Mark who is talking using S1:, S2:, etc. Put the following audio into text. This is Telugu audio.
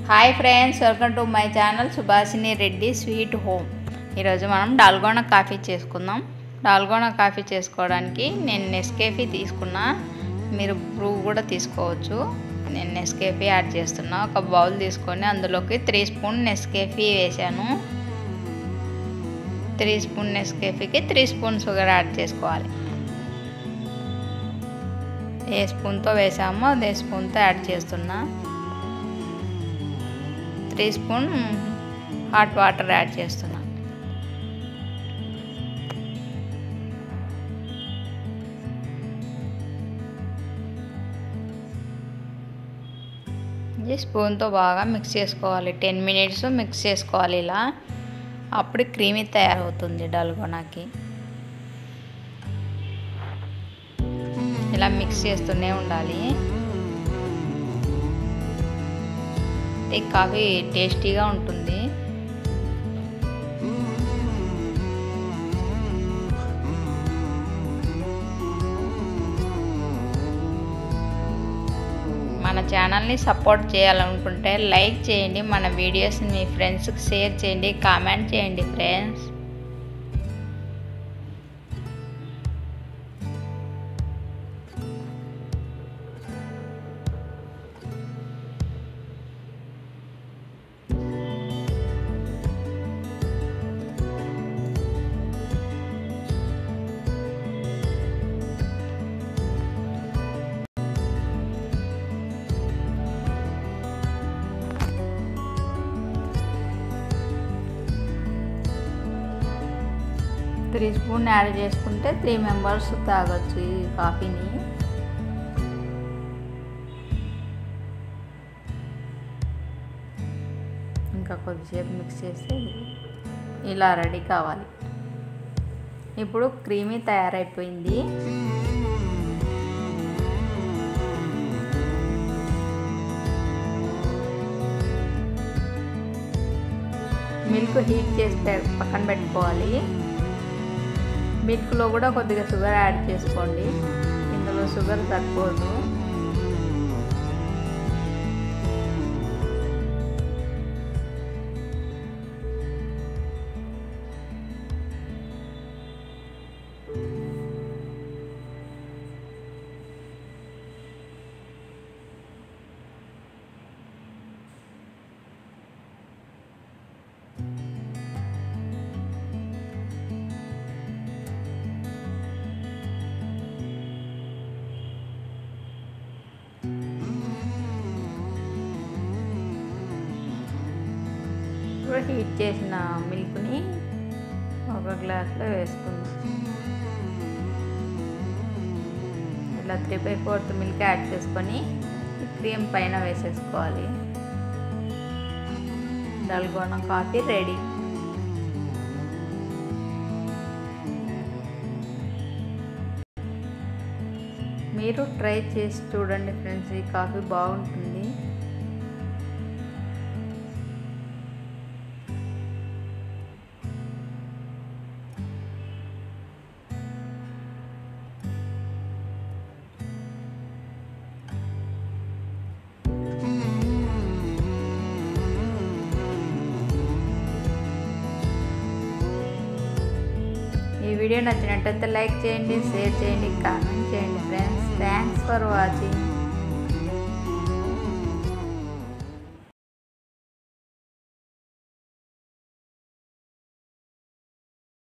S1: Hi friends, welcome to my channel Subhashini Reddy sweet home. ఈరోజు మనం డాల్గోనా కాఫీ చేసుకుందాం. డాల్గోనా కాఫీ చేసుకోవడానికి నేను నెస్కేఫీ తీసుకున్నా, మీరు బ్రూ కూడా తీసుకోవచ్చు. నేను నెస్కేఫీ యాడ్ చేస్తున్నా. ఒక బౌల్ తీసుకొని అందులోకి 3 స్పూన్ నెస్కేఫీ వేసాను. 3 స్పూన్ నెస్కేఫీకి 3 స్పూన్ షుగర్ యాడ్ చేసుకోవాలి. ఏ స్పూన్తో వేసామో అదే స్పూన్తో యాడ్ చేస్తున్నా. 3 స్పూన్ హాట్ వాటర్ యాడ్ చేస్తున్నా. ఈ స్పూన్తో బాగా మిక్స్ చేసుకోవాలి. 10 మినిట్స్ మిక్స్ చేసుకోవాలి. ఇలా అప్పుడు క్రీమీ తయారవుతుంది డాల్గోనాకి. ఇలా మిక్స్ చేస్తూనే ఉండాలి. ఈ కాఫీ టేస్టీగా ఉంటుంది. మన ఛానల్ని సపోర్ట్ చేయాలనుకుంటే లైక్ చేయండి, మన వీడియోస్ని మీ ఫ్రెండ్స్కి షేర్ చేయండి, కామెంట్ చేయండి ఫ్రెండ్స్. త్రీ స్పూన్ యాడ్ చేసుకుంటే 3 మెంబర్స్ తాగొచ్చు ఈ కాఫీని. ఇంకా కొద్దిసేపు మిక్స్ చేసి ఇలా రెడీ కావాలి. ఇప్పుడు క్రీమీ తయారైపోయింది. మిల్క్ హీట్ చేసి పక్కన పెట్టుకోవాలి. మిల్క్లో కూడా కొద్దిగా షుగర్ యాడ్ చేసుకోండి. ఇందులో షుగర్ సరిపోదు. హీట్ చేసిన మిల్క్ని ఒక గ్లాస్లో వేసుకుందాం. ఇలా 3/4 మిల్క్ యాడ్ చేసుకొని క్రీమ్ పైన వేసేసుకోవాలి. Dalgona coffee ready. మీరు ట్రై చేసి చూడండి ఫ్రెండ్స్, ఈ కాఫీ బాగుంటుంది. ఈ వీడియో నచ్చినట్లయితే లైక్ చేయండి, షేర్ చేయండి, కామెంట్ చేయండి ఫ్రెండ్స్. Thanks for watching.